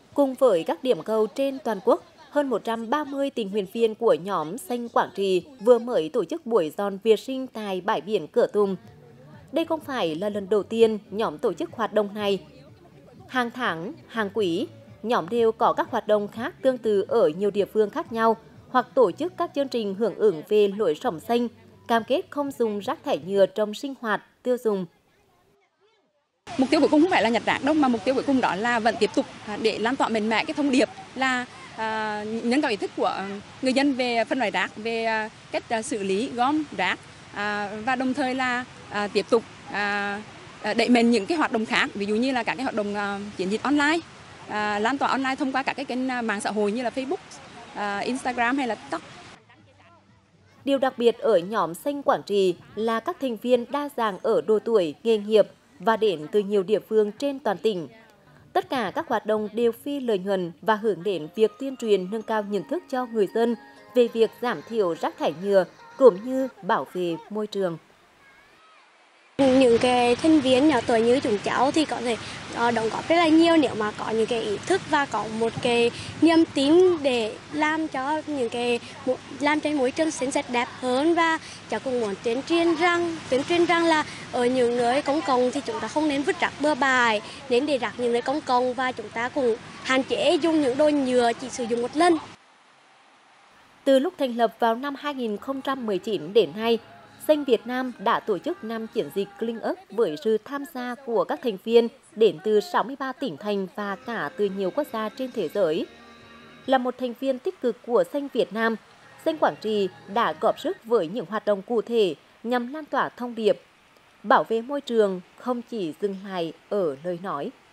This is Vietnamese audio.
Cùng với các điểm cầu trên toàn quốc, hơn 130 tình nguyện viên của nhóm Xanh Quảng Trị vừa mới tổ chức buổi dọn vệ sinh tại bãi biển Cửa Tùng. Đây không phải là lần đầu tiên nhóm tổ chức hoạt động này. Hàng tháng, hàng quý, nhóm đều có các hoạt động khác tương tự ở nhiều địa phương khác nhau hoặc tổ chức các chương trình hưởng ứng về lối sống xanh, cam kết không dùng rác thải nhựa trong sinh hoạt, tiêu dùng. Mục tiêu cuối cùng không phải là nhặt rác đâu, mà mục tiêu cuối cùng đó là vẫn tiếp tục để lan tỏa mạnh mẽ cái thông điệp là nâng cao ý thức của người dân về phân loại rác, về cách xử lý gom rác, và đồng thời là tiếp tục đẩy mạnh những cái hoạt động khác, ví dụ như là các cái hoạt động chiến dịch online, lan tỏa online thông qua các cái kênh mạng xã hội như là Facebook, Instagram hay là TikTok. Điều đặc biệt ở nhóm Xanh Quảng Trị là các thành viên đa dạng ở độ tuổi, nghề nghiệp và đến từ nhiều địa phương trên toàn tỉnh. Tất cả các hoạt động đều phi lợi nhuận và hướng đến việc tuyên truyền nâng cao nhận thức cho người dân về việc giảm thiểu rác thải nhựa cũng như bảo vệ môi trường. Những cái thành viên nhỏ tuổi như chúng cháu thì có thể đóng góp rất là nhiều nếu mà có những cái ý thức và có một cái niềm tin để làm cho làm cho môi trường xanh sạch đẹp hơn. Và cháu cũng muốn tuyên truyền rằng là ở những nơi công cộng thì chúng ta không nên vứt rác bừa bãi, nên để rác những nơi công cộng, và chúng ta cũng hạn chế dùng những đồ nhựa chỉ sử dụng một lần. Từ lúc thành lập vào năm 2019 đến nay, Xanh Việt Nam đã tổ chức 5 chiến dịch Clean Up với sự tham gia của các thành viên đến từ 63 tỉnh thành và cả từ nhiều quốc gia trên thế giới. Là một thành viên tích cực của Xanh Việt Nam, Xanh Quảng Trị đã góp sức với những hoạt động cụ thể nhằm lan tỏa thông điệp bảo vệ môi trường không chỉ dừng lại ở lời nói.